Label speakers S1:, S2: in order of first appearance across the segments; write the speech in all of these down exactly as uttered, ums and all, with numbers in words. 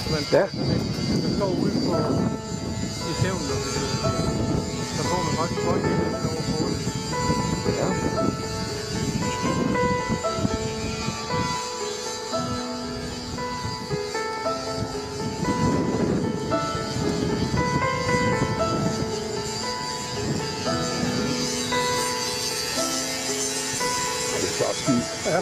S1: man
S2: Ja.
S1: man står ude på i søvnen, og så får man faktisk godt lidt over på det.
S2: Ja. Det er flot skib.
S1: Ja.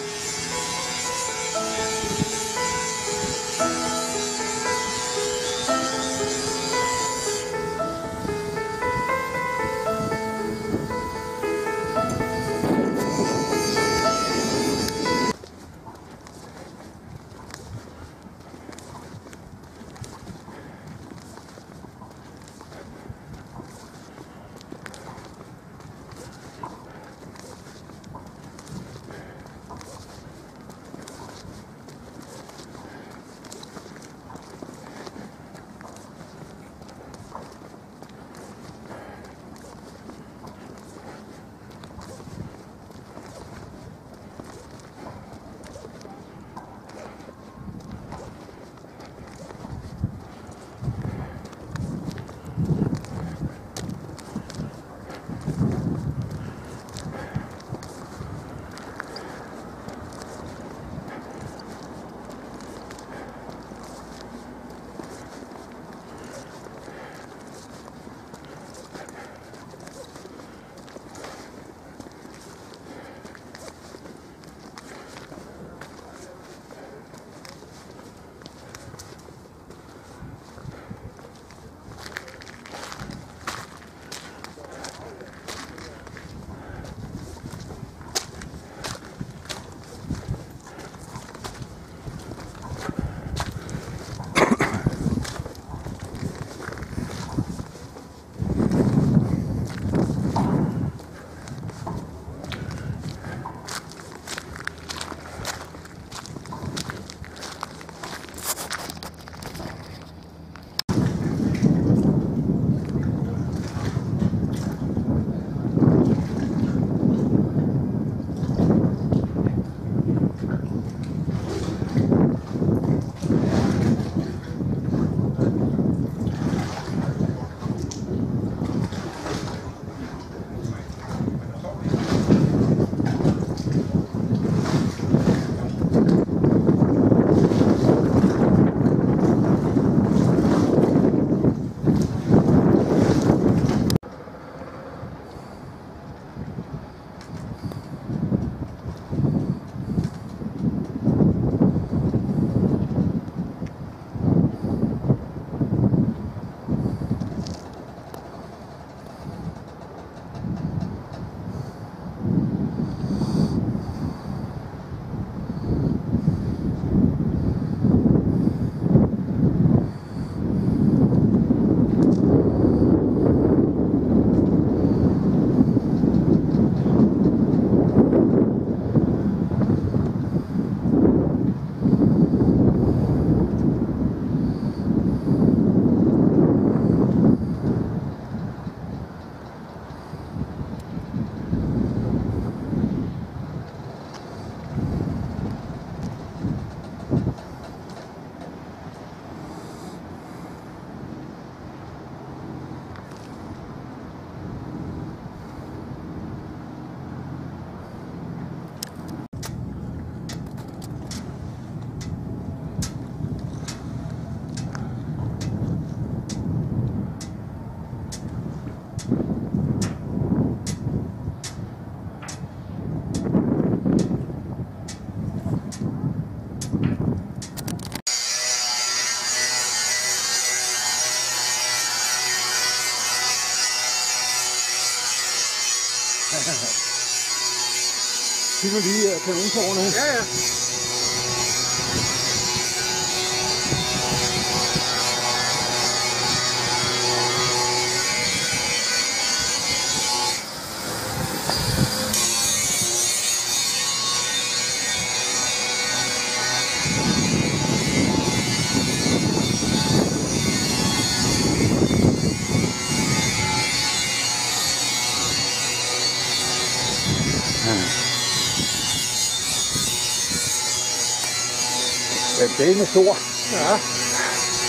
S2: Vi må lige uh, kanonetårn nu.
S1: Ja, ja.
S2: Den er stor.
S1: Ja.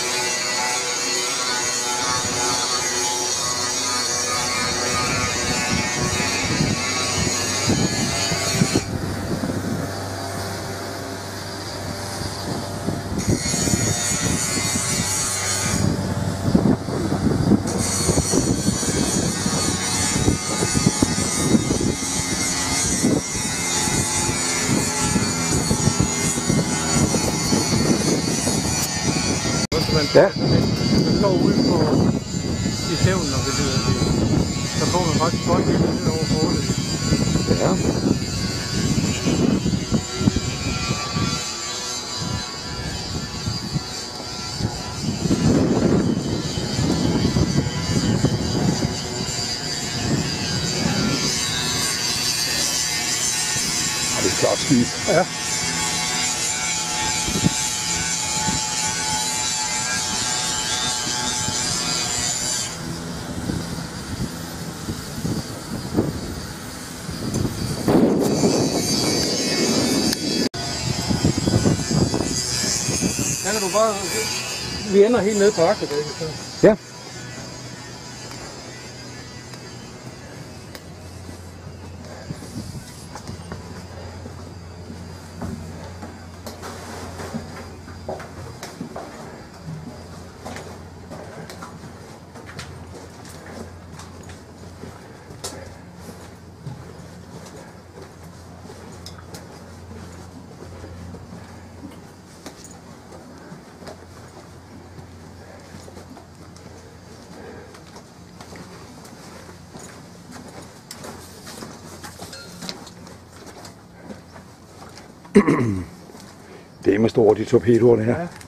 S1: man,
S2: Ja.
S1: man står ude på i stævnen, og det hedder det. Så får man faktisk godt billede ned over forholdet.
S2: Ja. Og det er klart skib.
S1: Ja. Der kan du bare... Vi ender helt nede på Akkedækket.
S2: Ja. Det er med store, de torpedoerne her.
S1: Ja.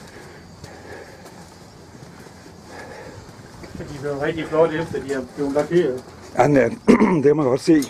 S1: De blev rigtig flotte efter, de har blevet lakeret.
S2: Ja, den er, det kan man godt se.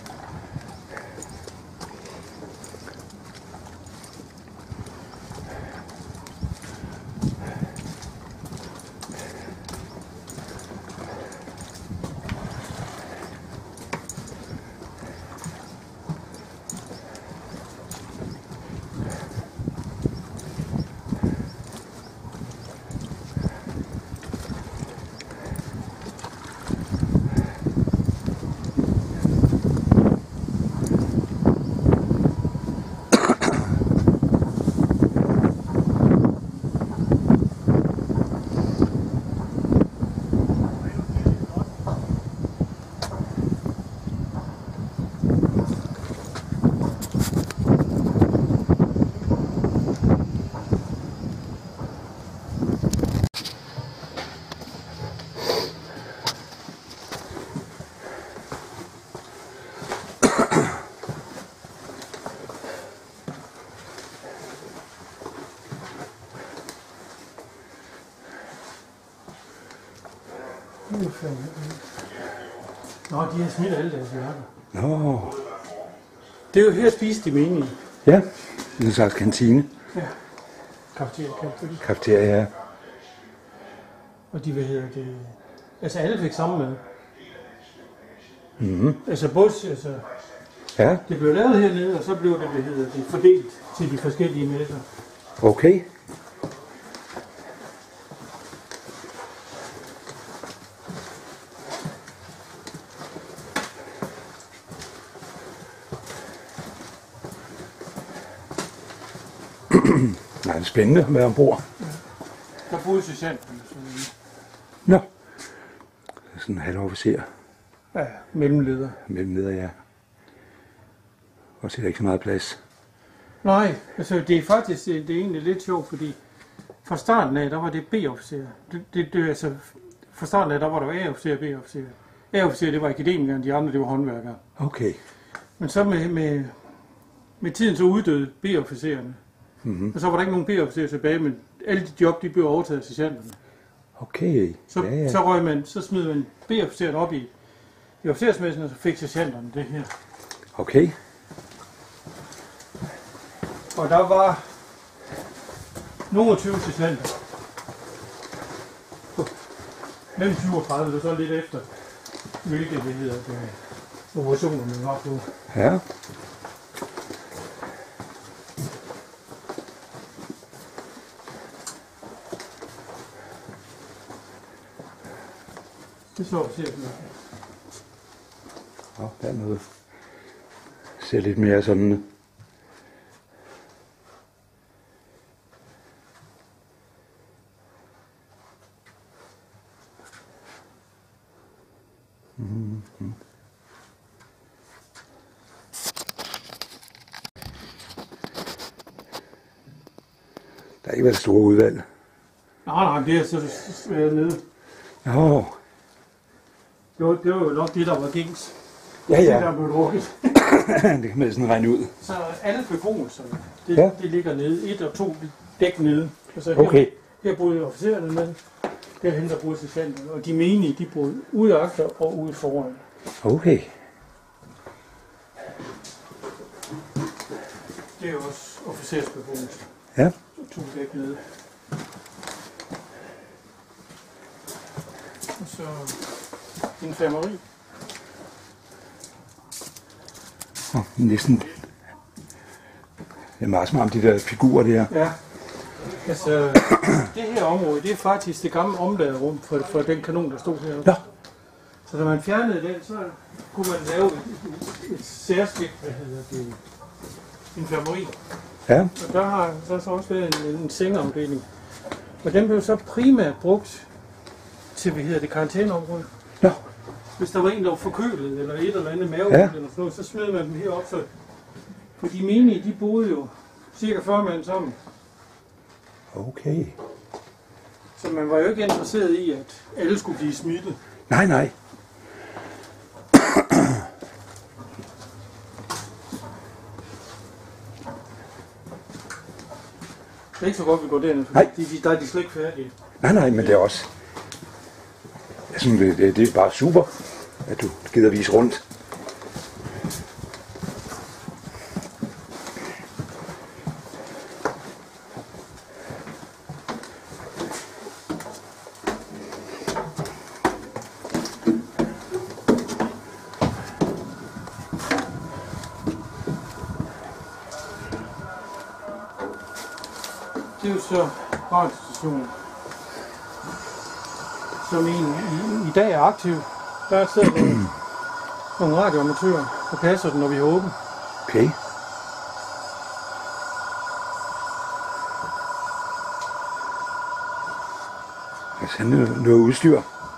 S1: Nå, de har smidt alle deres værker.
S2: Nå.
S1: Det er jo her spiste de meningen.
S2: Ja, det er en slags kantine.
S1: Ja. Kafeteria, kafeteria.
S2: Kafeteria, ja.
S1: Og de, hvad hedder det... Altså alle fik samme mad.
S2: Mhm.
S1: Altså både, altså...
S2: Ja,
S1: Det blev lavet hernede, og så blev det, hvad hedder det, fordelt til de forskellige messer.
S2: okay. Nej, det er spændende at være ombord.
S1: Der boede sergeanten.
S2: Nå. Sådan en halvofficer.
S1: Ja, mellemleder.
S2: Mellemleder, ja. Og så er der ikke så meget plads.
S1: Nej, altså det er faktisk det er egentlig lidt sjovt, fordi fra starten af, der var det B-officer. Det, det, det, altså, fra starten af, der var der A-officer og B-officer. A-officer, det var akademikeren, de andre, det var håndværkere.
S2: Okay.
S1: Men så med, med, med tiden så uddøde B-officererne.
S2: Mm-hmm.
S1: Og så var der ikke nogen B-officerer tilbage, men alle de job, de blev overtaget af sergeanterne.
S2: Okay.
S1: Så,
S2: Ja, ja.
S1: så røg man, så smed man B-officeren op i, i officersmæssen, og så fik sergeanterne det her.
S2: Okay.
S1: Og der var nogle tyve sergeanter. Mellem tyve og tredive, det var så lidt efter, hvilke det hedder, det, operationer man var på.
S2: Ja.
S1: Det så vi ser.
S2: Og der er noget. Ser lidt mere sådan. Mm-hmm. Der har ikke været et stort udvalg.
S1: Nej, nej, det er så svært nede.
S2: Åh.
S1: Det var, det var jo nok det, der var gængs.
S2: Ja,
S1: Det
S2: ja.
S1: der blev drukket.
S2: Det kan man sådan regne ud.
S1: Så alle beboelserne, det,
S2: Ja.
S1: det ligger nede. Et og to dæk nede. Og så her,
S2: Okay.
S1: her boede officererne med. Derhen der boede sergeanterne. Og de menige, de boede ude agter og ude foran.
S2: Okay.
S1: Det er jo også officersbeboelse.
S2: Ja.
S1: To dæk nede. Og så infirmeri.
S2: Oh, næsten. Det er meget smart, de der figurer der.
S1: Ja. Altså, det her område, det er faktisk det gamle omladerum for, for den kanon, der stod heroppe.
S2: Ja.
S1: Så da man fjernede den, så kunne man lave et, et, et særskilt, hvad hedder det, infirmeri.
S2: Ja.
S1: Og der har der så også været en, en sengeafdeling. Og den blev så primært brugt til, hvad hedder det, karantæneområde.
S2: Nå.
S1: Hvis der var en, der var forkølet, eller et eller andet mave,
S2: Ja.
S1: eller sådan noget, så smed man dem herop. Så, for de menige, de boede jo cirka fyrre mand sammen.
S2: Okay.
S1: Så man var jo ikke interesseret i, at alle skulle blive smittet.
S2: Nej, nej.
S1: Det er ikke så godt, vi går derned, for
S2: Nej.
S1: de, de, der er de slet ikke færdige.
S2: Nej, nej, men det er også... Jeg synes, det, det, det er bare super, at du gider vise rundt.
S1: Det er jo så radiostationen, som i, i, i dag er aktiv. Der sidder nogle, nogle radioamatører og passer den, når vi er åbne.
S2: Okay. Jeg skal have noget, noget udstyr.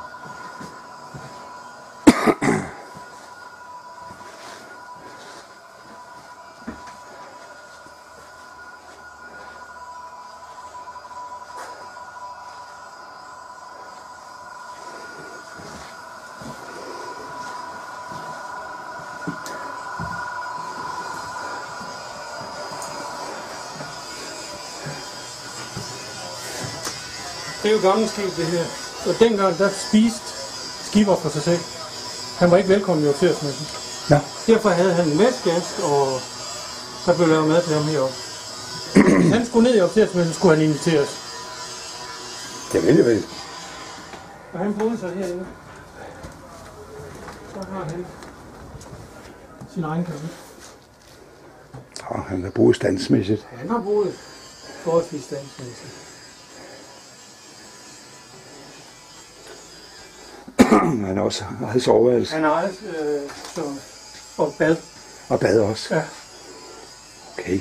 S1: Det er jo gammelt skib, det her. Og dengang, der spiste Skipper for sig selv. Han var ikke velkommen i officersmæssen.
S2: Ja.
S1: Derfor havde han en mestgast, og der blev lavet mad til ham heroppe. Hvis han skulle ned i officersmæssen, skulle han inviteres.
S2: Det vil jeg vel.
S1: Og han boede så herinde. Så har han sin egen kabine.
S2: Og han har boet standsmæssigt.
S1: Han har boet forholdsvis standsmæssigt.
S2: Han har også eget soveværelse.
S1: Han har eget øh, så, og bad.
S2: Og bad også.
S1: Ja.
S2: Okay.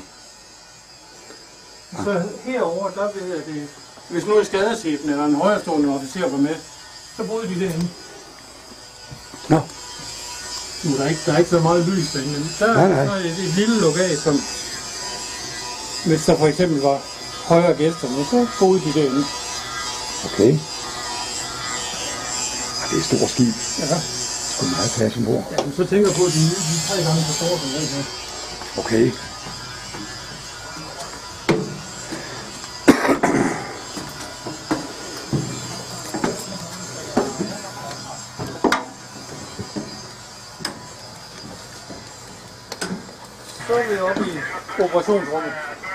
S1: Så herover der ved jeg det, hvis nu er skadechefen eller en højrestående officer var med, så boede de derinde.
S2: Nå.
S1: Nu er der ikke, der er ikke så meget lys derinde, men der
S2: Nej, nej.
S1: er et, et lille lokal, som hvis der for eksempel var højere gæster med, så boede de derinde.
S2: Okay. Og det er et stort skib.
S1: Ja.
S2: Skulle meget plads ombord.
S1: Ja, men så tænker jeg på, at de, de er tre gange så store som den her.
S2: Okay.
S1: Så er vi oppe i operationsrummet.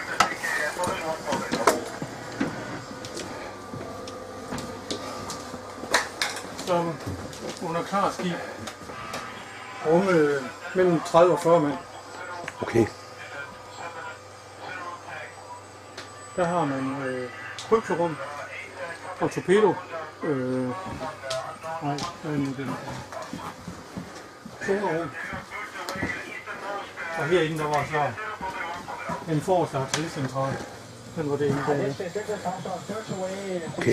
S1: Som under klar skib rummede mellem tredive og fyrre mand.
S2: Okay.
S1: Der har man øh, krybserum og torpedo. Øh, nej, hvad er nu det? Sonerum. Og herinde der var så en forreste artillericentral. Den var det inde bag.
S2: Okay.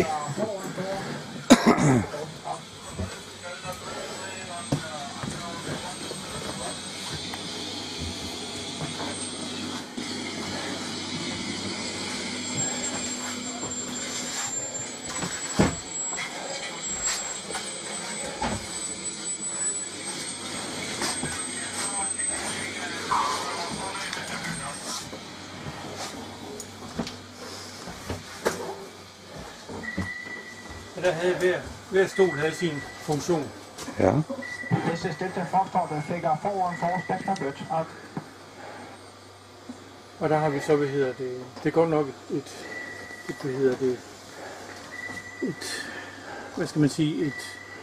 S1: Og der havde hver, hver stol havde sin funktion.
S2: Ja.
S1: Og der har vi så, hvad hedder det, det er godt nok et, et, et hvad hedder det, et, hvad skal man sige, et,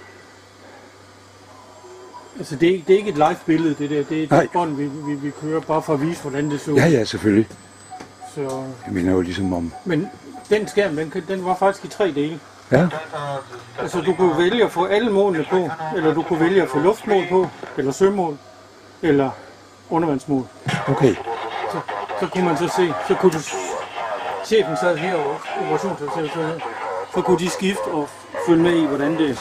S1: altså det er, det er ikke et live-billede, det der, det er et bånd, vi, vi, vi kører bare for at vise, hvordan det så.
S2: Ja, ja, selvfølgelig.
S1: Så,
S2: jeg mener jo ligesom om...
S1: Men den skærm, den, den var faktisk i tre dele.
S2: Ja.
S1: Altså du kunne vælge at få alle målene på, eller du kunne vælge at få luftmål på, eller sømål, eller undervandsmål.
S2: Okay.
S1: Så, så kunne man så se, så kunne du, chefen sad herovre, operationssekretæren, så kunne de skifte og følge med i, hvordan det.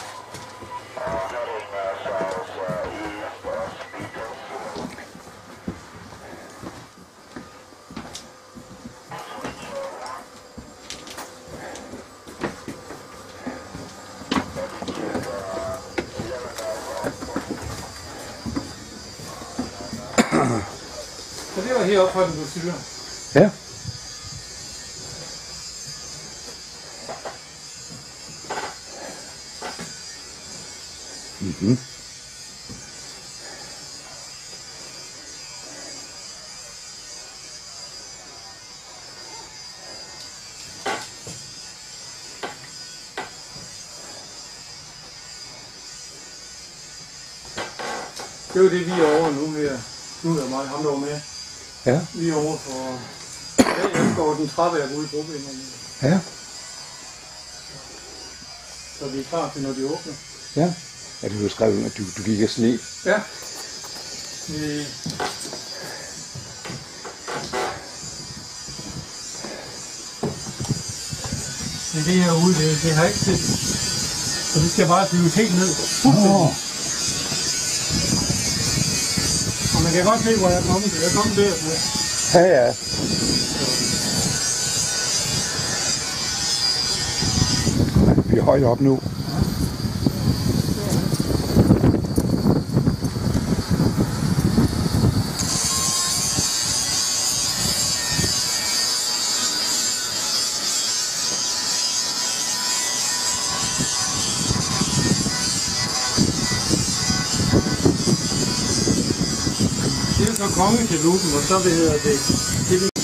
S1: Så det var heroppe fra den du syrer.
S2: Ja. Mhm.
S1: Det er jo det vi er over nu her. Nu er mig, ham der var med.
S2: Ja.
S1: Vi er over for... Ja, jeg går den træværk ude i brobindingen.
S2: Ja.
S1: Så vi er klar til, når de åbner.
S2: Ja. Ja, du har skrevet, at du, du gik af sne.
S1: Ja. Vi... Det det herude, det, det har ikke set. Så det skal bare flyve helt ned.
S2: Oh.
S1: Og man kan godt se, hvor jeg er kommet. Jeg er kommet der.
S2: Ja, ja. Vi er højt op nu.
S1: Det er så kongekeluppen, og så hvad hedder det. det vil...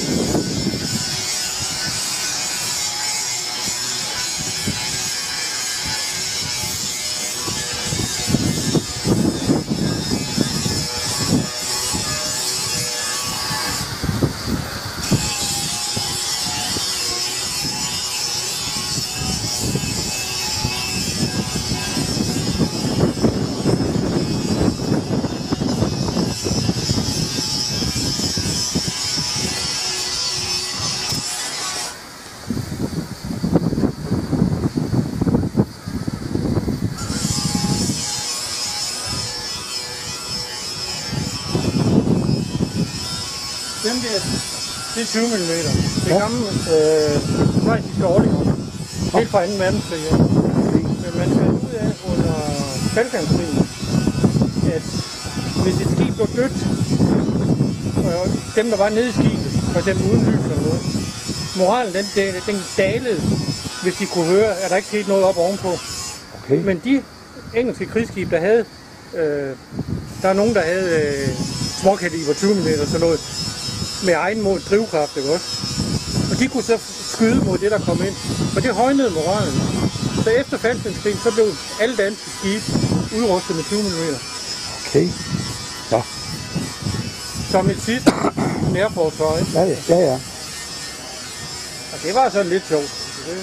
S1: Dem der, det er tyve millimeter. Det er gamle øh, schweiziske Orlikon. Helt fra anden verdenskrig. Ja. Men man fandt ud af under Balkankrigen, at hvis et skib blev dødt, og dem der var nede i skibet, for eksempel uden lys eller noget, moralen den, den dalede, hvis de kunne høre, at der ikke skete noget op ovenpå.
S2: Okay.
S1: Men de engelske krigsskib, der havde, øh, der er nogen, der havde øh, småkaliber tyve millimeter sådan noget, med egen mod drivkraft, ikke også? Og de kunne så skyde mod det, der kom ind. Og det højnede moralen. Så efter Falklandskrigen, så blev alle danske skibe udrustet med tyve millimeter.
S2: Okay. Ja.
S1: Som et sidste nærforsvar, ikke?
S2: Ja, ja, ja, ja.
S1: Og det var sådan lidt sjovt.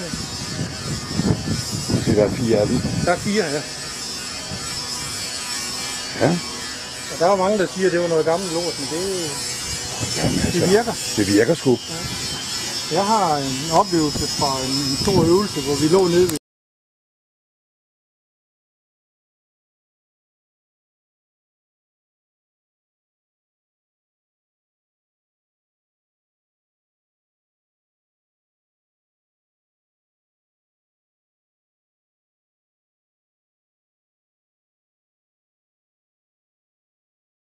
S2: Det der er fire af dem.
S1: Der er fire her.
S2: Ja.
S1: Og der var mange, der siger, at det var noget gammelt lort, men det,
S2: Jamen, altså,
S1: det virker.
S2: Det virker sgu.
S1: Ja. Jeg har en oplevelse fra en stor øvelse, hvor vi lå nede ved